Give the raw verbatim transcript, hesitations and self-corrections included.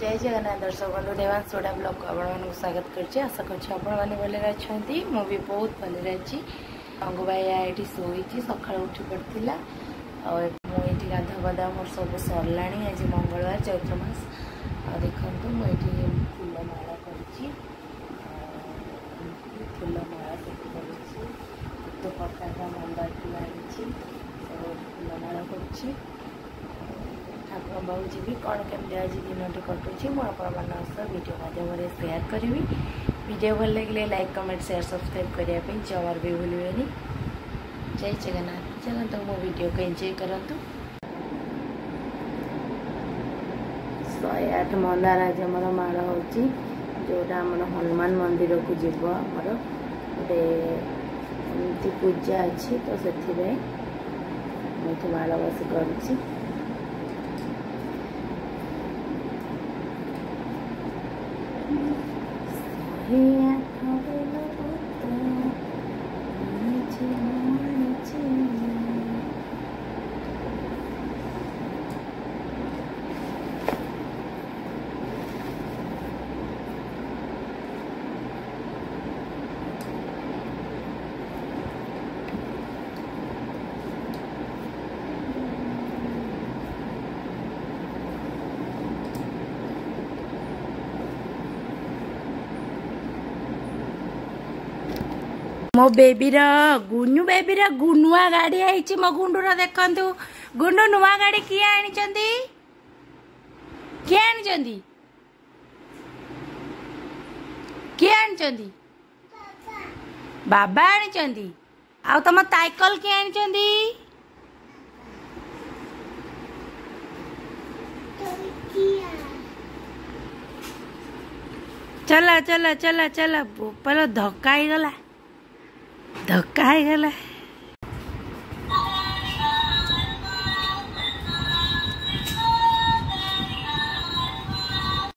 जय जगन्नाथ दर्शक बंधु देवान सोडा ब्लॉग को आप स्वागत करछे। आशा करछे आपण माने भले रहछंती। मु भी बहुत भले रहछि। अंगु भाई एठी सोईछि सकाळ उठी पड़तिला और मु एठी गाधा बदा मोर सब सरलाणी। आज मंगलवार चैत्र मास और देखंतु मु एठी फूल माला करछि। फूल माला करछि तो प्रकार का मंदार फूल आनिछि और फूल माला करछि। ठाकुर बाबू जी कौन केमती आज दिन कटुची मुझे वीडियो माध्यम शेयर करी। वीडियो भल लगे लाइक कमेंट शेयर सब्सक्राइब करने जमार भी भूलें। जय जगन्नाथ। चलते मो वीडियो को एंजॉय करंतु। शहे आठ मंदार आज आम माड़ हो जोटा आम हनुमान मंदिर को जीव आमर गोटे पूजा अच्छी तो से माड़ बस कर मो बेबीर गुनु बेबीर गुनुआ गाड़ी आई मो गुंडूर देखंतु। गुंडू नुआ गाड़ी किए आनिचंदी किए आनिचंदी किए आनिचंदी बाबा आनिचंदी। आ तम साइकल किए आनिचंदी चला चला चला चला पहले धक्का ही गला धक्का ही गला।